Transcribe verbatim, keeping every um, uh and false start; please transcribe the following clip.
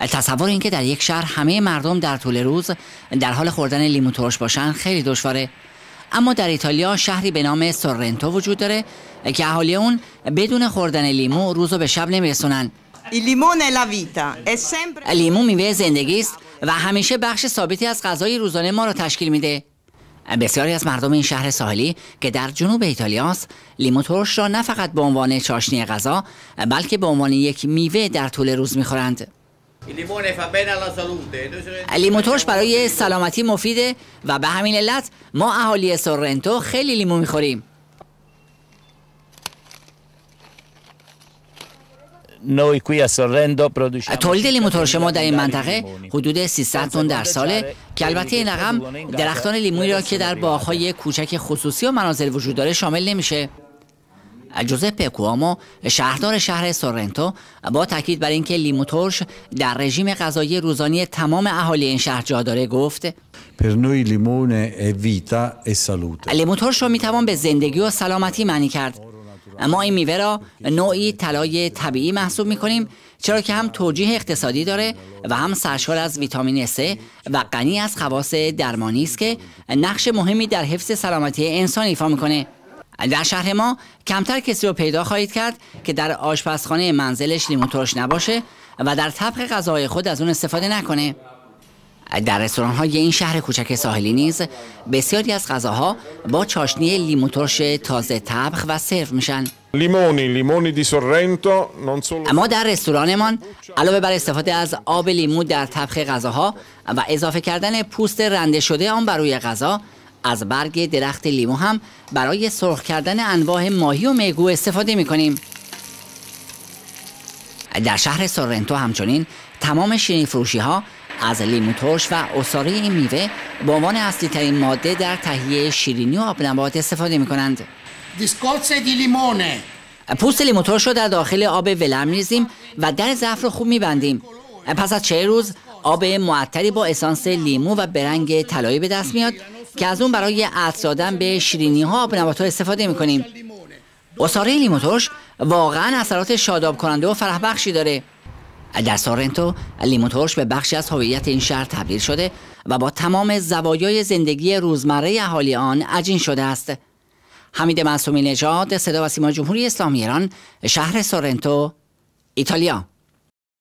تصور اینکه در یک شهر همه مردم در طول روز در حال خوردن لیمو ترش باشن خیلی دشواره. اما در ایتالیا شهری به نام سورنتو وجود داره که اهالی اون بدون خوردن لیمو روزو به شب نمیرسونن. لیمو میوه زندگی است و همیشه بخش ثابتی از غذای روزانه ما را تشکیل میده. بسیاری از مردم این شهر ساحلی که در جنوب ایتالیاست لیمو ترش را نه فقط به عنوان چاشنی غذا بلکه به عنوان یک میوه در طول روز میخورند. لیمو ترش برای سلامتی مفیده و به همین علت ما اهالی سورنتو خیلی لیمو میخوریم. تولید لیمو ترش ما در این منطقه حدود سیصد تن در ساله که البته این رقم درختان لیمویی را که در باغ‌های کوچک خصوصی و منازل وجود داره شامل نمیشه. جوزپه کوامو شهردار شهر سورنتو با تاکید بر اینکه لیمو ترش در رژیم غذایی روزانه تمام اهالی این شهر جا داره گفت لیمو ترش را میتوان به زندگی و سلامتی معنی کرد. ما این میوه را نوعی طلای طبیعی محسوب میکنیم چرا که هم توجیه اقتصادی داره و هم سرشار از ویتامین C و غنی از خواص درمانی است که نقش مهمی در حفظ سلامتی انسان ایفا میکنه. در شهر ما کمتر کسی رو پیدا خواهید کرد که در آشپزخانه منزلش لیمو ترش نباشه و در طبق غذاهای خود از اون استفاده نکنه. در رستوران‌های این شهر کوچک ساحلی نیز بسیاری از غذاها با چاشنی لیمو ترش تازه طبخ و سرو میشن. لیمونی لیمونی دی سورنتو اما در رستورانمان علاوه بر استفاده از آب لیمو در طبخ غذاها و اضافه کردن پوست رنده شده آن بر روی غذا، از برگ درخت لیمو هم برای سرخ کردن انواع ماهی و میگو استفاده می‌کنیم. در شهر سورنتو همچنین تمام شیرینی فروشی ها از لیمو ترش و عصاره این میوه به عنوان اصلی ترین ماده در تهیه شیرینی و آبنبات استفاده می کنند. پوست لیمو ترش رو در داخل آب ولرم می‌ریزیم و در ظرف رو خوب می‌بندیم. پس از چه روز آب معطری با اسانس لیمو و برنگ طلایی به دست میاد که از اون برای عطر دادن به شیرینی ها و آبنبات‌ها استفاده می کنیم. عصاره لیمو ترش واقعا اثرات شاداب کننده و فرح بخشی داره. در سورنتو لیمو ترش به بخشی از هویت این شهر تبدیل شده و با تمام زوایای زندگی روزمره اهالی آن عجین شده است. حمید معصومی نژاد، صدا و سیما جمهوری اسلامی ایران، شهر سورنتو، ایتالیا.